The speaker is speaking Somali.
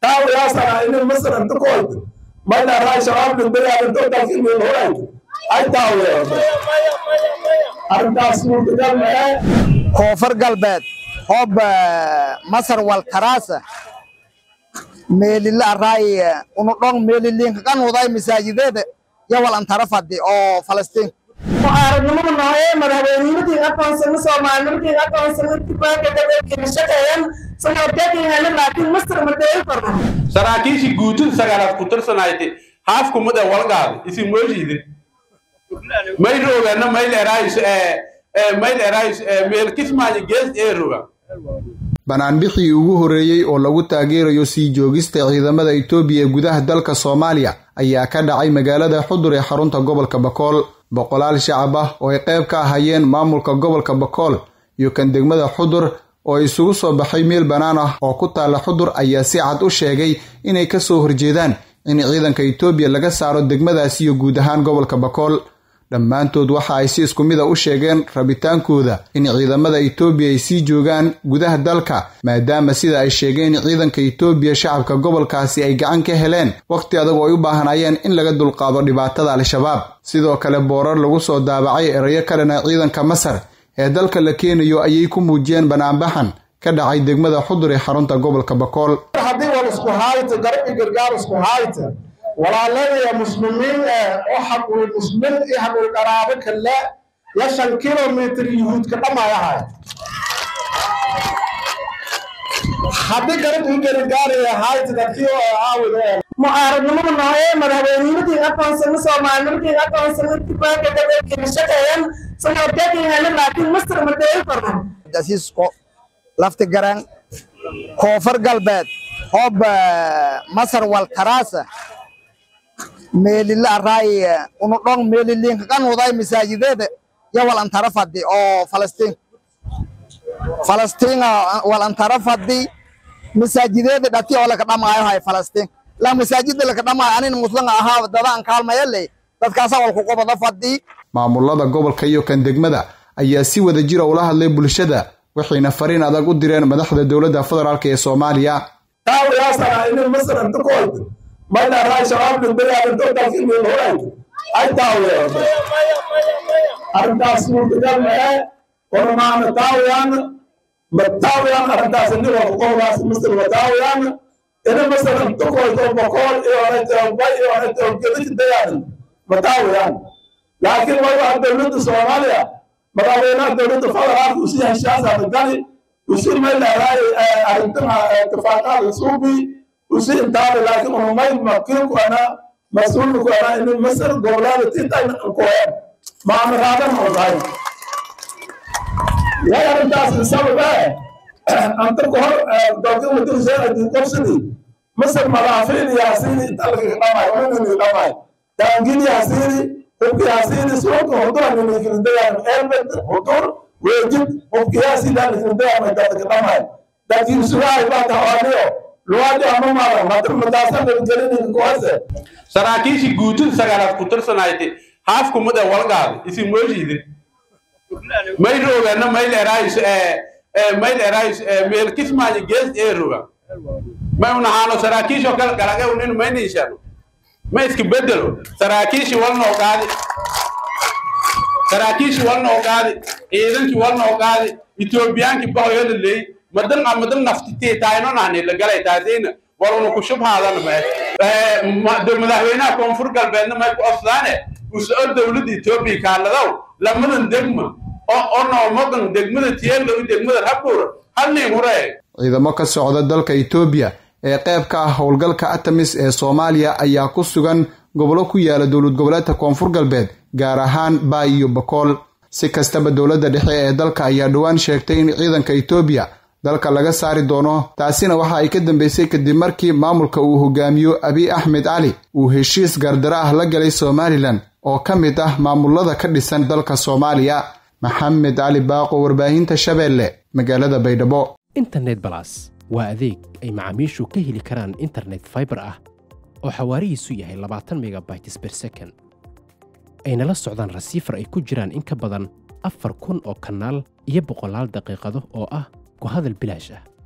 تاو يا سنا إن مصر أنت قلت ما لا رأي شباب الدنيا أنت تفكير من هناك أي تاو يا أرنتا سمو تجمع كوفر قلبت حب مصر والكراسة ميل الله رأي ونقول ميل اللي كان وضعي مساجد يوال أن تعرف دي أو فلسطين. وأردنا من هاي مذهبين كذا كونسل سومالي كذا كونسل كذا كذا كمشتين سنواتي هنا لكن مصر متى فرنا. سراكيش جوتن سجارات كتر سنايتي هاف كمودة والقاد اسم موجود. ما يروح أنا ما يلرايس ميل كيس ما يجلس يروح. banaanbixii ugu horeeyay oo lagu taageerayo sii joogista ciidamada Itoobiya gudaha dalka Soomaaliya ayaa ka dhacay magaalada Xudur ee xarunta gobolka Bakool. Boqolaal shacab ah oo ay qayb ka ahaayeen maamulka gobolka Bakool iyo kan degmada Xudur oo isugu soo baxay meel banaan ah oo ku taala Xudur ayaa si cad u sheegay inay ka soo horjeedaan in ciidanka Itoobiya laga saaro degmadaas iyo guud ahaan gobolka Bakool. dhammaantood waxa ay si isku mid ah u sheegeen rabitaankooda in ciidamada Itoobiya ay sii joogaan gudaha dalka maadaama sida ay sheegeen ciidanka Itoobiya shacabka gobolkaasi ay gacan ka heleen waqti adag oo ay u baahanayeen in laga dulqaado dhibaatada al-shabaab. sidoo kale boorar lagu soo daabacay erayo ka dhan ah ciidanka Masar ee dalka la keenayo ayay ku muujiyeen banaanbaxan ka dhacay degmada Xudur ee xarunta gobolka Bakool. haddii wal isku hayto garbi gargaar isku hayto walaalada muslimiin oo xaq u muslim iyo xaq u qaraabo kale ya 5 kilomitir yuhuud ka dhamayahay haddii garbi gargaar ay hayto dadkii oo aawado mu'aaradnimo من هاي مذهبين كذا كونسل سومالي كذا كونسل كذا كذا كمشتين سنواتي هنا لكن مصر متى فرنا. داسيس لفت جران كوفر قلبت حب مصر والكراسة ميل الله رأي ونقول ميل اللي كان وضعي مساجد يوال أن تعرف دي أو فلسطين وال تعرف دي مساجد دتي ولا كلام هاي فلسطين لا مساجد اللي كلام أنا مسلم أها دبان كلام يلي dadkaas wal ku qabada fadhi. maamulada gobolka iyo kan degmada ayaa si wada jir ula hadlay bulshada waxayna fariin adag u direen madaxda dawladda federaalka ee Soomaaliya. taaw yaa sana in Masar inta qoyd ma la raay shabaab الدنيا أنت تفكير من هناك أي تاو يا أرنتا سمو تجمع ورمان تاويان متاويان أرنتا سني وقوم راس مصر متاويان إن مصر أنت قوyd بقول إيه كذا كده متاويان لكن ما هو الدولة الصومالية متاويان الدولة الفدرالية وسيها الشاسع الثاني وسير ما لا راي أرنتها اتفاقات الصوبي وسير تابع لكن هم ما يمكنك أنا مسؤولك أنا إن مصر دولة تنتهي القوات ما مرادنا موضعي يا أرنتاس السبب أنت كهر دولة متوزع القرصني مصر مرافين يا سيدي تلقي لما يؤمن لما تانجين يا سيدي وفي يا سيدي سوق هدور من الكندية أربعة هدور ويجب وفي يا سيدي الكندية ما تلقي لما لكن سواء بعد هوانيو لوادي أمام ما تم متاسم بالجلين الكواسة سراكيش جوتن سجارات كتر سنايتي هاف كمودة والقاد اسم موجود. ما يروح أنا ما يلرايس ميل كيس ما يجلس يروح. ما ينهانو سراكيش وكل كلاجة ونين ما ينيشانو ما يسكبدلو سراكيش والنا وقادي سراكيش والنا وقادي إذن كي والنا وقادي إثيوبيان كي بايو اللي مدن نفتي تاينو ناني لقلا تازين ولو نكشف هذا ما دم ذهبنا كونفور قلبنا ما يكون أصلاً وسؤال دولة إثيوبيا كالله لما ندم أنا مدن دم تيان لو دم الحبور هني مراي ciidamo ka socda dalka Itoobiya ee qayb ka ah howlgalka Atamis ee Soomaaliya ayaa ku sugan gobolo ku yaala dawlad goboleedka Koonfur Galbeed gaar ahaan Baay iyo Bakool. si kastaba dawladda dhexe ee dalka ayaa dhawaan sheegtay in ciidanka Itoobiya dalka laga saari doono taasina waxa ay ka dambeysay kadib markii maamulka uu hogaamiyo Abiy Ahmed Ali uu heshiis gardara ah la galay Somaliland oo ka mid ah maamulada ka dhisan dalka Soomaaliya. Maxamed Ali Baaqo, warbaahinta Shabeelle, magaalada Baydhabo. internet plus waa adeeg ay macaamiishu ka heli karaan internet fiber ah oo xawaarihiisu yahay 20 megabytes per second ayna la socdaan receiver ay ku jiraan in ka badan 4,000 oo kanaal iyo 100 daqiiqado oo ah ku hadal bilaash ah.